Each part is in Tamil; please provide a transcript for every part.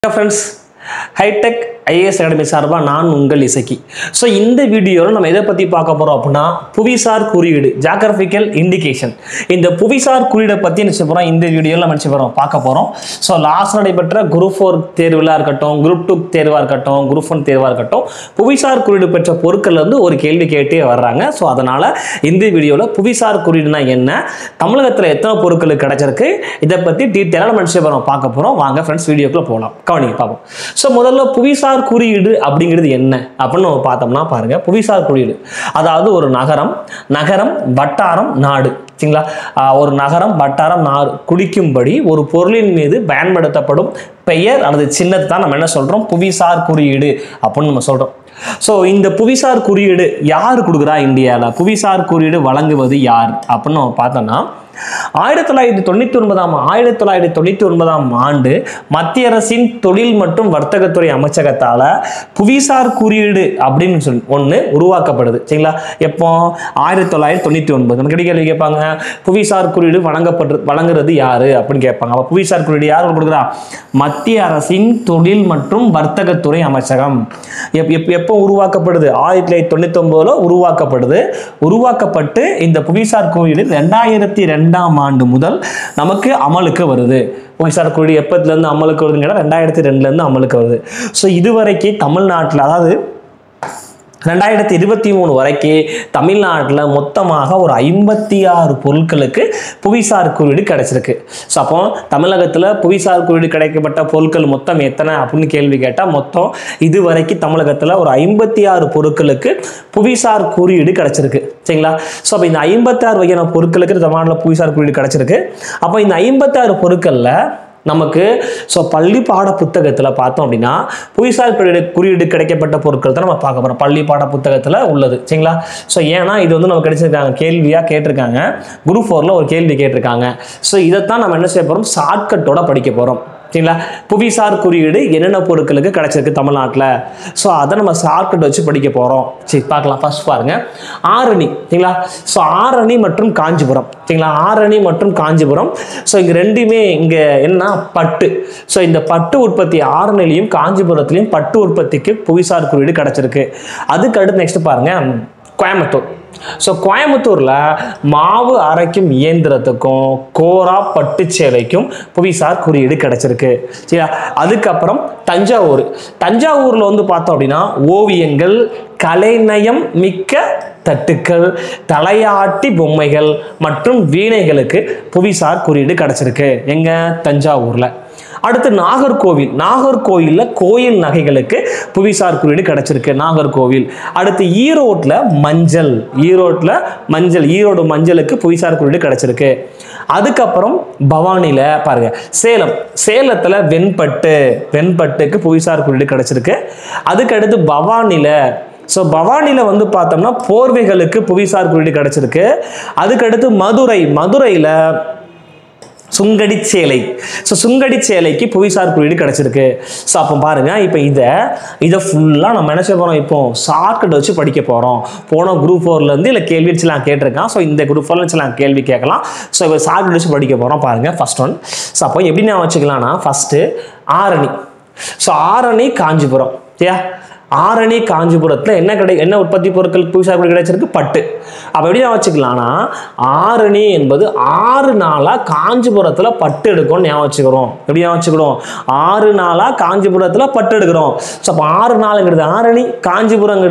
Friends, high-tech IAS Academy சார்பா நான் உங்கள் இசக்கி. ஸோ இந்த வீடியோவில் நம்ம எதை பற்றி பார்க்க போகிறோம் அப்படின்னா புவிசார் குறியீடு ஜாகிரபிக்கல் இண்டிகேஷன். இந்த புவிசார் குறியீடை பற்றி நினச்ச போகிறோம் இந்த வீடியோவில் நம்ம நினச்ச போகிறோம் பார்க்க போகிறோம். ஸோ லாஸ்ட் நடைபெற்ற குரூப் 4 தேர்வுலாக இருக்கட்டும், குரூப் 2 தேர்வாக இருக்கட்டும், குரூப் 1 தேர்வாக இருக்கட்டும், புவிசார் குறியீடு பெற்ற பொருட்கள்லேருந்து ஒரு கேள்வி கேட்டே வர்றாங்க. ஸோ அதனால் இந்த வீடியோவில் புவிசார் குறியீடுனா என்ன, தமிழகத்தில் எத்தனை பொருட்களுக்கு கிடைச்சிருக்கு, இதை பற்றி டீட்டெயிலாக நம்ம நினச்ச போகிறோம் பார்க்க போகிறோம். வாங்க ஃப்ரெண்ட்ஸ் வீடியோக்குள்ளே போகலாம், கவனிங்க பார்ப்போம். ஸோ முதல்ல புவிசார் குறியீடு அப்படிங்கிறது என்ன அப்படின்னு நம்ம பார்த்தோம்னா பாருங்க, புவிசார் குறியீடு அதாவது ஒரு நகரம் வட்டாரம் நாடு, சரிங்களா? ஒரு நகரம் வட்டாரம் நாடு குடிக்கும்படி ஒரு பொருளின் மீது பயன்படுத்தப்படும் பெயர் அல்லது சின்னத்தை தான் நம்ம என்ன சொல்றோம், புவிசார் குறியீடு அப்படின்னு நம்ம சொல்றோம். ஸோ இந்த புவிசார் குறியீடு யார் கொடுக்குறா இந்தியாவில், புவிசார் குறியீடு வழங்குவது யார் அப்படின்னு நம்ம பார்த்தோம்னா 1999 ஆண்டு மத்திய அரசின் தொழில் மற்றும் வர்த்தகத்துறை அமைச்சகத்தால் புவிசார் குறியீடு அப்படின்னு சொல்லி ஒன்று உருவாக்கப்படுது, சரிங்களா? எப்போ 1999 நம்ம கேள்வி கேட்பாங்க, புவிசார் குறியீடு வழங்குறது யாரு அப்படின்னு கேட்பாங்க. அப்போ புவிசார் குறியீடு யார் கொடுக்குறா, மத்திய அரசின் தொழில் மற்றும் வர்த்தகத்துறை அமைச்சகம். எப்போ உருவாக்கப்படுது, 1999 உருவாக்கப்பட்டு இந்த புவிசார் குறியீடு 2002 ஆண்டு முதல் நமக்கு அமலுக்கு வருது. புவிசார் குறியீடு எப்பத்திலிருந்து அமலுக்கு வருதுன்னு 2002 அமலுக்கு வருது. ஸோ இதுவரைக்கும் தமிழ்நாட்டில், அதாவது 2023 வரைக்கும் தமிழ்நாட்டில் மொத்தமாக ஒரு 56 பொருட்களுக்கு புவிசார் குறியீடு கிடைச்சிருக்கு. ஸோ அப்போ தமிழகத்தில் புவிசார் குறியீடு கிடைக்கப்பட்ட பொருட்கள் மொத்தம் எத்தனை அப்படின்னு கேள்வி கேட்டால், மொத்தம் இதுவரைக்கும் தமிழகத்தில் ஒரு 56 பொருட்களுக்கு புவிசார் குறியீடு கிடைச்சிருக்கு, சரிங்களா? ஸோ அப்போ இந்த 56 வகையான பொருட்களுக்கு தமிழ்நாட்டில் புவிசார் குறியீடு கிடைச்சிருக்கு. அப்போ இந்த 56 பொருட்களில் நமக்கு பள்ளி பாட புத்தகத்தில் பார்த்தோம் அப்படின்னா புவிசார் குறியீடு கிடைக்கப்பட்ட பொருட்கள் தான் நம்ம பார்க்க போகிறோம். பள்ளி பாட புத்தகத்தில் உள்ளது, சரிங்களா? ஸோ ஏன்னா இது வந்து நமக்கு கிடைச்சிருக்காங்க, கேள்வியாக கேட்டிருக்காங்க, குரூப் 4ல் ஒரு கேள்வி கேட்டிருக்காங்க. ஸோ இதைத்தான் நம்ம என்ன செய்ய போகிறோம், ஷார்ட்கட்டோட படிக்க போகிறோம், சரிங்களா? புவிசார் குறியீடு என்னென்ன பொருட்களுக்கு கிடைச்சிருக்கு தமிழ்நாட்டில், ஸோ அதை நம்ம ஷார்ட்கட் வச்சு படிக்க போகிறோம். சரி பார்க்கலாம். ஃபர்ஸ்ட் பாருங்க, ஆரணி, சரிங்களா? ஸோ ஆரணி மற்றும் காஞ்சிபுரம், சரிங்களா? ஆரணி மற்றும் காஞ்சிபுரம். ஸோ இங்கே ரெண்டுமே இங்கே என்ன, பட்டு. ஸோ இந்த பட்டு உற்பத்தி ஆரணிலையும் காஞ்சிபுரத்துலையும் பட்டு உற்பத்திக்கு புவிசார் குறியீடு கிடைச்சிருக்கு. அதுக்கு அடுத்து நெக்ஸ்ட் பாருங்க, கோயம்புத்தூர். ஸோ கோயம்புத்தூரில் மாவு அரைக்கும் இயந்திரத்துக்கும் கோரா பட்டு சேலைக்கும் புவிசார் குறியீடு கிடைச்சிருக்கு, சரியா? அதுக்கப்புறம் தஞ்சாவூரில் வந்து பார்த்தோம் அப்படின்னா ஓவியங்கள், கலைநயம் மிக்க தட்டுக்கள், தலையாட்டி பொம்மைகள் மற்றும் வீணைகளுக்கு புவிசார் குறியீடு கிடைச்சிருக்கு எங்க, தஞ்சாவூர்ல. அடுத்து நாகர்கோவிலில் கோயில் நகைகளுக்கு புவிசார் குறியீடு கிடைச்சிருக்கு, நாகர்கோவில். அடுத்து ஈரோடு மஞ்சளுக்கு புவிசார் குறியீடு கிடைச்சிருக்கு. அதுக்கப்புறம் பவானியில் பாருங்க, சேலத்தில் வெண்பட்டுக்கு புவிசார் குறியீடு கிடைச்சிருக்கு. அதுக்கடுத்து பவானியில் வந்து பார்த்தோம்னா போர்வைகளுக்கு புவிசார் குறியீடு கிடைச்சிருக்கு. அதுக்கடுத்து மதுரையில் சுங்கடி சேலைக்கு புவிசார் குறியீடு கிடைச்சிருக்கு. ஸோ அப்போ பாருங்க, இப்போ இதை ஃபுல்லாக நம்ம என்ன செய்ய போகிறோம், இப்போ ஷார்ட்கட் வச்சு படிக்க போகிறோம். போன குரூப் 4லேருந்து இல்லை கேள்வி வச்சுலாம் கேட்டிருக்கான். ஸோ இந்த குரூப் 4 வச்சுலாம் கேள்வி கேட்கலாம். ஸோ இப்போ ஷார்ட்கட் வச்சு படிக்க போகிறோம். பாருங்க ஃபர்ஸ்ட் ஒன். ஸோ அப்போ எப்படி நான் வச்சுக்கலாம்னா, ஃபர்ஸ்ட்டு ஆரணி. ஸோ ஆரணி காஞ்சிபுரம், சரியா? ஆரணி காஞ்சிபுரத்தில் என்ன உற்பத்தி பொருட்கள் புவிசார் குறியீடு கிடைச்சிருக்கு, பட்டு. அப்போ எப்படி நான் வச்சுக்கலாம்னா, ஆரணி என்பது 6 நாளாக காஞ்சிபுரத்தில் பட்டு எடுக்கணும்னு ஞாபகம் வச்சுக்கிறோம். எப்படி ஞாபகம் வச்சுக்கிறோம், 6 நாளாக காஞ்சிபுரத்தில் பட்டு எடுக்கிறோம். ஸோ அப்போ 6 நாளுங்கிறது ஆரணி காஞ்சிபுரம்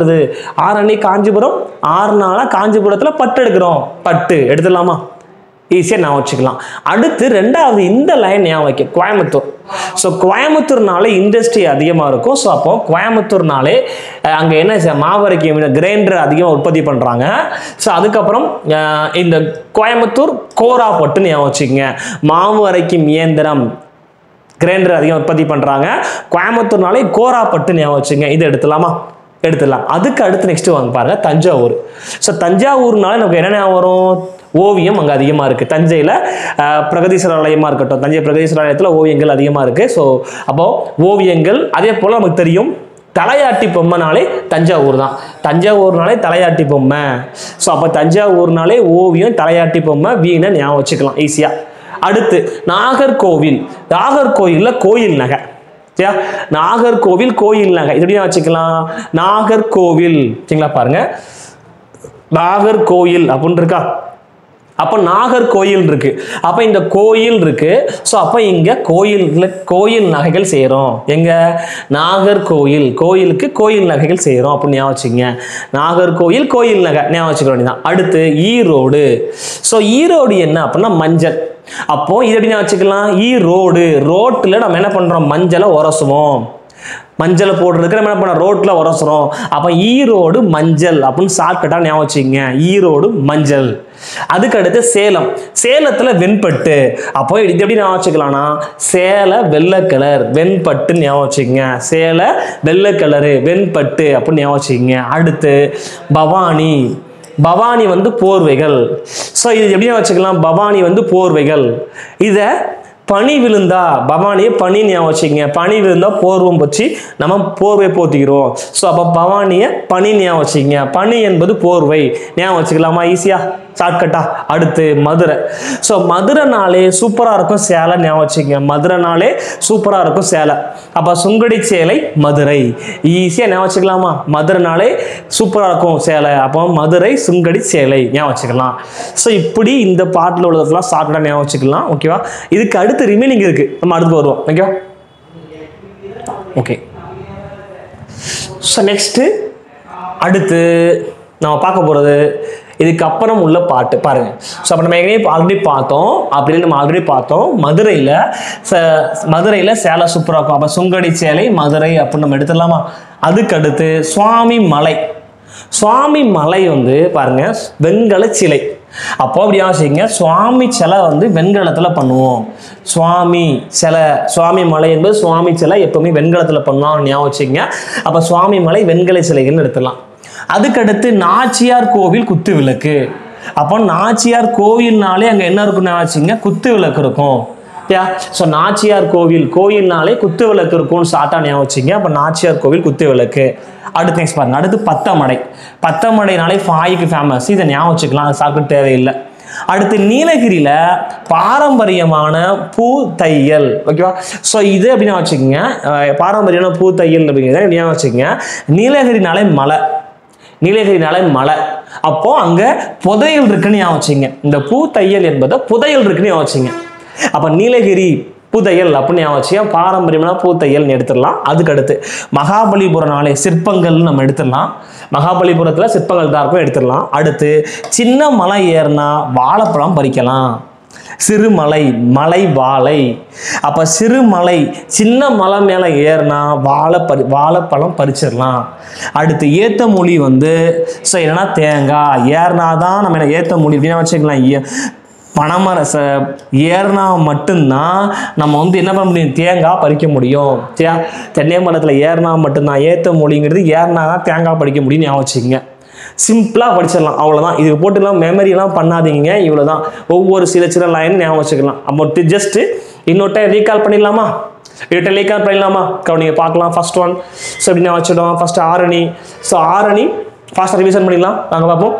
6 நாளாக காஞ்சிபுரத்தில் பட்டு எடுக்கிறோம், பட்டு எடுத்துடலாமா, ஈஸியாக ஞாபகம் வச்சுக்கலாம். அடுத்து ரெண்டாவது இந்த லைன் ஞாபகம் வைக்க, கோயம்புத்தூர். ஸோ கோயம்புத்தூர்னாலே இண்டஸ்ட்ரி அதிகமாக இருக்கும். ஸோ அப்போ கோயம்புத்தூர்னாலே அங்கே என்ன மாவரைக்கும் கிரைண்டர் அதிகமாக உற்பத்தி பண்ணுறாங்க. ஸோ அதுக்கப்புறம் இந்த கோயம்புத்தூர் கோரா பட்டுன்னு ஞாபகம் வச்சுக்கோங்க, மாவு அரைக்கும் இயந்திரம் கிரைண்டர் அதிகம் உற்பத்தி பண்ணுறாங்க. கோயம்புத்தூர்னாலே கோரா பட்டு ஞாபகம் வச்சுங்க, இது எடுத்துடலாம். அதுக்கு அடுத்து நெக்ஸ்ட் வாங்க பாருங்க, தஞ்சாவூர். ஸோ தஞ்சாவூர்னால நமக்கு என்னென்ன வரும், ஓவியம் அங்கே அதிகமாக இருக்குது. தஞ்சையில் பிரகதீஸ்வரர் ஆலயமாக இருக்கட்டும், தஞ்சை பிரகதீஸ்வரர் ஆலயத்தில் ஓவியங்கள் அதிகமாக இருக்குது. ஸோ அப்போது ஓவியங்கள், அதே போல் நமக்கு தெரியும் தலையாட்டி பொம்மைனாலே தஞ்சாவூர் தான். தஞ்சாவூர்னாலே தலையாட்டி பொம்மை. ஸோ அப்போ தஞ்சாவூர்னாலே ஓவியம், தலையாட்டி பொம்மை, வீணை ஞாபகம் வச்சுக்கலாம் ஈஸியாக. அடுத்து நாகர்கோவிலில் கோயில் நகை, சரியா? நாகர்கோவில் கோயில் நகை இது எப்படியா வச்சுக்கலாம்? நாகர்கோவில். சரிங்களா? பாருங்க, நாகர்கோயில் அப்படின்னு இருக்கா? அப்ப நாகர்கோயில் இருக்கு, அப்ப இந்த கோயில் இருக்கு. சோ அப்ப இங்க கோயில் நகைகள் செய்யறோம். எங்க? நாகர்கோயில், கோயிலுக்கு கோயில் நகைகள் செய்யறோம் அப்படின்னு ஞாபகம் வச்சுங்க. நாகர்கோயில் கோயில் நகை ஞாபகம் வச்சுக்க வேண்டியதான். அடுத்து ஈரோடு. சோ ஈரோடு என்ன அப்படின்னா மஞ்சள். அப்போ இது எப்படி வச்சுக்கலாம்? ஈரோடு, ரோட்ல நம்ம என்ன பண்றோம்? மஞ்சளை உரசுவோம். மஞ்சளை போடுறதுக்கு நம்ம என்ன பண்ண? ரோட்ல உரசுறோம். அப்ப ஈரோடு மஞ்சள் அப்படின்னு ஷார்ட்கட்டா ஞாபகம் வச்சுக்கங்க. ஈரோடு மஞ்சள். அதுக்கு அடுத்து சேலம். சேலத்துல வெண்பட்டு. அப்போ இது எப்படி ஞாபகம் வச்சுக்கலாம்னா சேலை வெள்ளை கலர், வெண்பட்டு ஞாபகம் வச்சுக்கங்க. சேலை வெள்ளை கலரு, வெண்பட்டு அப்படின்னு ஞாபகம் வச்சுக்கங்க. அடுத்து பவானி. பவானி வந்து போர்வைகள். ஸோ இது எப்படியா வச்சுக்கலாம்? பவானி வந்து போர்வைகள். இதை பனி விழுந்தா, பவானியை பனி ஞாபகம் வச்சுக்கங்க. பனி விழுந்தா போர்வம் வச்சு நம்ம போர்வை போத்திக்கிறோம். ஸோ அப்போ பவானியை பனி ஞாபகம் வச்சுக்கங்க. பனி என்பது போர்வை ஞாபகம் வச்சுக்கலாமா? ஈஸியா ஷார்ட்கட்டா. அடுத்து மதுரை. ஸோ மதுரைனாலே சூப்பராக இருக்கும் சேலை ஞாபகம் வச்சுக்கங்க. மதுரைனாலே சூப்பராக இருக்கும் சேலை. அப்போ சுங்கடி சேலை மதுரை. ஈஸியாக ஞாபகம் வச்சுக்கலாமா? மதுரைனாலே சூப்பராக இருக்கும் சேலை. அப்போ மதுரை சுங்கடி சேலை ஞாபகம் வச்சுக்கலாம். ஸோ இப்படி இந்த பாட்டில் உள்ளதெல்லாம் ஷார்ட்கட்டாக ஞாபகம் வச்சுக்கலாம். ஓகேவா? இதுக்கு அடுத்து ரிமைனிங் இருக்கு, நம்ம அடுத்து வருவோம். ஓகேவா? ஓகே. ஸோ நெக்ஸ்ட் அடுத்து நம்ம பார்க்க போகிறது இதுக்கப்புறம் உள்ள பாட்டு பாருங்க. ஸோ அப்போ நம்ம ஆல்ரெடி பார்த்தோம், அப்படின்னு நம்ம ஆல்ரெடி பார்த்தோம். மதுரையில் சேலை சூப்பராக இருக்கும். அப்போ சுங்கடி சேலை மதுரை அப்படின்னு நம்ம எடுத்துடலாமா? அதுக்கு அடுத்து சுவாமி மலை. சுவாமி மலை வந்து பாருங்க வெண்கல சிலை. அப்போ அப்படியா செய்யுங்க, சுவாமி சிலை வந்து வெண்கலத்தில் பண்ணுவோம். சுவாமி சிலை, சுவாமி மலை என்பது சுவாமி சிலை எப்பவுமே வெண்கலத்தில் பண்ணுவோம் ஞாபகம் வச்சுங்க. அப்போ சுவாமி மலை வெண்கல சிலைகள்னு எடுத்துடலாம். அதுக்கடுத்து நாச்சியார் கோவில் குத்து விளக்கு. அப்போ நாச்சியார் கோவில்னாலே அங்கே என்ன இருக்குன்னு வச்சுங்க? குத்து விளக்கு இருக்கும். ஸோ நாச்சியார் கோயில்னாலே குத்து விளக்கு இருக்கும்னு ஷார்ட்டா ஞாபகம் வச்சுங்க. அப்போ நாச்சியார் கோவில் குத்து விளக்கு. அடுத்து நெக்ஸ்ட் பாருங்க. அடுத்து பத்தமடை. பத்தமடைனாலே ஃபாய்க்கு ஃபேமஸ், இதை ஞாபகம் வச்சுக்கலாம், அது சாப்பிட்டு தேவையில்லை. அடுத்து நீலகிரியில பாரம்பரியமான பூ தையல். ஓகேவா? ஸோ இது அப்படின்னு வச்சுக்கோங்க. பாரம்பரியமான பூ தையல் அப்படிங்கிறத ஞாபகம் வச்சுக்கோங்க. நீலகிரினாலே மலை, நீலகிரினாலே மலை. அப்போ அங்க புதையல் இருக்குன்னு ஞாபகம் வச்சுங்க. இந்த பூ தையல் என்பதை புதையல் இருக்குன்னு ஞாபகம் வச்சுங்க. அப்ப நீலகிரி புதையல் அப்படின்னு ஞாபகம் வச்சுக்க. பாரம்பரியமான பூத்தையல் எடுத்துடலாம். அதுக்கு அடுத்து மகாபலிபுரனாலே சிற்பங்கள் நம்ம எடுத்துடலாம். மகாபலிபுரத்தில் சிற்பங்கள் தான் இருக்கும், எடுத்துடலாம். அடுத்து சின்ன மலை ஏறினா வாழைப்பழம் பறிக்கலாம். சிறுமலை, மலை வாழை. அப்ப சிறுமலை, சின்ன மலை மேல ஏறினா வாழைப்பழம் பறிச்சிடலாம். அடுத்து ஏத்த மொழி வந்து என்னன்னா தேங்காய் ஏறினாதான் நம்ம ஏத்த மொழி அப்படின்னு வச்சுக்கலாம். பனைமர ஏறினா மட்டும்தான் நம்ம வந்து என்ன பண்ண முடியும்? தேங்காய் பறிக்க முடியும். சரியா? தென்னை மரத்தில் ஏறினா மட்டும்தான். ஏத்த மொழிங்கிறது ஏறினா தான் தேங்காய் பறிக்க முடியும்னு ஞாபகம் வச்சுக்கோங்க. சிம்பிளாக படிச்சிடலாம், அவ்வளோதான். இது போட்டுலாம் மெமரிலாம் பண்ணாதீங்க, இவ்வளோதான். ஒவ்வொரு சின்ன லைன் ஞாபகம் வச்சுக்கலாம். அப்போ ஜஸ்ட் இன்னொட்ட ரீகால் பண்ணிடலாமா? ரீகால் பண்ணிடலாமா? நீங்கள் பார்க்கலாம். ஃபர்ஸ்ட் ஒன் ஸோ எப்படி ஞாபகம் வச்சுடுவோம்? ஃபர்ஸ்ட் ஆரணி. ஸோ ஆரணி ஃபாஸ்ட்டாக ரிவிஷன் பண்ணிடலாம். நாங்கள் பார்ப்போம்.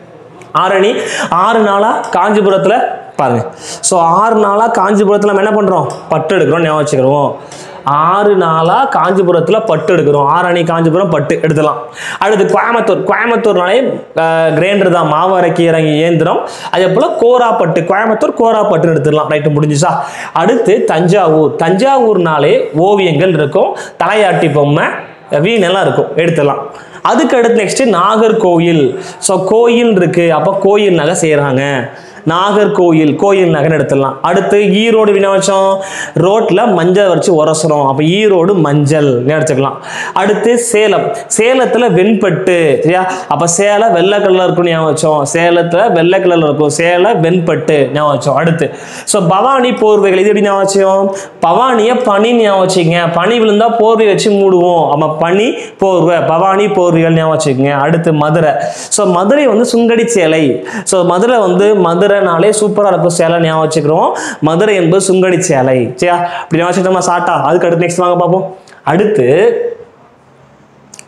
ஆரணி 6 நாளா காஞ்சிபுரத்தில் பாருங்க. ஸோ 6 நாளா காஞ்சிபுரத்தில் நம்ம என்ன பண்ணுறோம்? பட்டு எடுக்கிறோம், ஞாபகம் வச்சுக்கிறோம். 6 நாளா காஞ்சிபுரத்தில் பட்டு எடுக்கிறோம். ஆரணி காஞ்சிபுரம் பட்டு எடுத்துலாம். அடுத்து கோயம்புத்தூர். கோயம்புத்தூர்னாலே கிரைண்டர் தான், மாவு அரைக்கி இறங்கி இயந்திரம். அதே போல் கோராப்பட்டு, கோயம்புத்தூர் கோராப்பட்டுன்னு எடுத்துடலாம். ரைட்டு, முடிஞ்சுச்சா? அடுத்து தஞ்சாவூர். தஞ்சாவூர்னாலே ஓவியங்கள் இருக்கும், தலையாட்டி பொம்மை, வீணெல்லாம் இருக்கும், எடுத்துடலாம். அதுக்கு அடுத்து நெக்ஸ்ட் நாகர்கோயில். ஸோ கோயில் இருக்கு, அப்போ கோயில் நகை செய்கிறாங்க. நாகர்கோயில் கோயில் நகை எடுத்துடலாம். அடுத்து ஈரோடு வினோச்சம், ரோட்ல மஞ்சள் வச்சு உரசணும், அப்போ ஈரோடு மஞ்சள் எடுத்துக்கலாம். அடுத்து சேலம். சேலத்தில் வெண்பட்டு. சரியா? அப்போ சேலை வெள்ளை கலர்ல இருக்கும் ஞாபகம் வச்சோம். சேலத்தில் வெள்ளை கலர்ல இருக்கும், சேலை வெண்பட்டு ஞாபகம் வச்சோம். அடுத்து ஸோ பவானி போர்வைகள். இது எப்படி ஞாபகம் வச்சோம்? பவானியை பனி ஞாபகம் வச்சுங்க. பனி விழுந்தா போர்வை வச்சு மூடுவோம், ஆமா பனி போர்வை, பவானி போர்வைகள் ஞாபகம் வச்சுக்கோங்க. அடுத்து மதுரை. ஸோ மதுரை வந்து சுங்கடி சேலை. ஸோ மதுரை வந்து மதுரைனாலே சூப்பராக இருக்கும் சேலை ஞாபகம் வச்சுக்கிறோம். மதுரை என்பது சுங்கடி சேலை. சரியா? அப்படி ஞாபகம் வச்சுக்கிட்டோமா? சாட்டா. அதுக்கு அடுத்து நெக்ஸ்ட் வாங்க பார்ப்போம். அடுத்து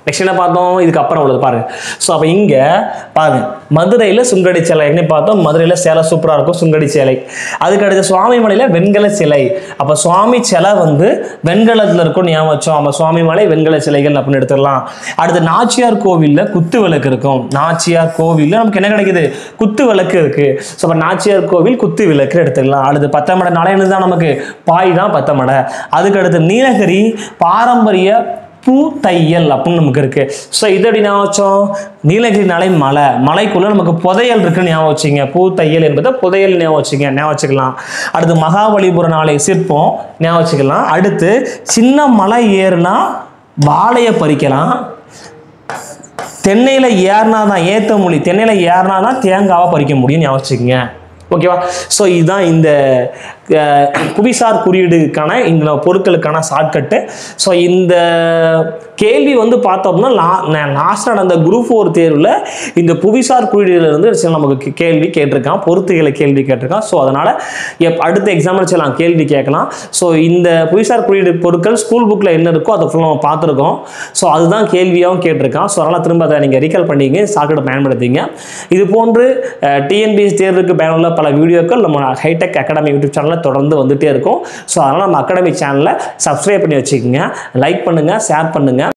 நெக்ஸ்ட் என்ன பார்த்தோம், இதுக்கு அப்புறம் உள்ளது பாருங்க. ஸோ அப்போ இங்கே பாருங்க, மதுரையில் சுங்கடி சிலை என்ன பார்த்தோம், மதுரையில் சேலை சூப்பராக இருக்கும், சுங்கடி சிலை. அதுக்கு அடுத்து சுவாமி மலையில் வெண்கல சிலை. அப்போ சுவாமி சிலை வந்து வெண்கலத்தில் இருக்கும் ஞாபகம் வச்சோம். அப்போ சுவாமி மலை வெண்கல சிலைகள் அப்படின்னு எடுத்துடலாம். அடுத்து நாச்சியார் கோவிலில் குத்து விளக்கு இருக்கும். நாச்சியார் கோவிலில் நமக்கு என்ன கிடைக்குது, குத்து விளக்கு இருக்கு. ஸோ அப்போ நாச்சியார் கோவில் குத்து விளக்கு எடுத்துக்கலாம். அடுத்து பத்தமடை நாளைன்னு தான் நமக்கு பாய் தான் பத்தமடை. அதுக்கு அடுத்து நீலகிரி பாரம்பரிய பூ தையல் அப்படின்னு நமக்கு இருக்கு. ஸோ இது எப்படி ஞாபகம் வச்சோம், நீலகிரினாலே மலை, மலைக்குள்ள நமக்கு புதையல் இருக்குன்னு ஞாபகம் வச்சுங்க. பூ தையல் என்பதை புதையல் ஞாபகம் வச்சுக்கலாம். அடுத்து மகாபலிபுர நாளை சிற்பம் ஞாபகம் வச்சுக்கலாம். அடுத்து சின்ன மலை ஏறுனா வாழையை பறிக்கலாம், தென்னையில் ஏறினா தான் ஏற்ற மொழி, தென்னையில் ஏறினா தான் தேங்காவை பறிக்க முடியும் ஞாபகம் வச்சுக்கோங்க. ஓகேவா. ஸோ இதுதான் இந்த புவிசார் குறியீடுக்கான இந்த பொருட்களுக்கான ஷார்ட்கட்டு. ஸோ இந்த கேள்வி வந்து பார்த்தோம்னா லாஸ்ட் நடந்த குரூப் 4 தேர்வில் இந்த புவிசார் குறியீடுலேருந்து நமக்கு கேள்வி கேட்டிருக்கான், பொறுத்துகளை கேள்வி கேட்டிருக்கான். ஸோ அதனால் அடுத்த எக்ஸாம்பிள் செய்யலாம், கேள்வி கேட்கலாம். ஸோ இந்த புவிசார் குறியீடு பொருட்கள் ஸ்கூல் புக்கில் என்ன இருக்கோ அதை ஃபுல்லாக நம்ம பார்த்துருக்கோம். ஸோ அதுதான் கேள்வியாகவும் கேட்டிருக்கான். ஸோ அதனால் திரும்ப அதை நீங்கள் ரீகால் பண்ணிங்க, ஷார்ட்கட்டை பயன்படுத்திங்க. இது போன்று டிஎன்பிஎஸ்சி தேர்வுக்கு பயனுள்ள பல வீடியோக்கள் நம்ம ஹைடெக் அகாடமி யூடியூப் சேனலில் தொடர்ந்து வந்துகிட்டே இருக்கும். ஸோ அதனால் நம்ம அகாடமி சேனலை சப்ஸ்கிரைப் பண்ணி வச்சுக்கோங்க, லைக் பண்ணுங்கள், ஷேர் பண்ணுங்கள்.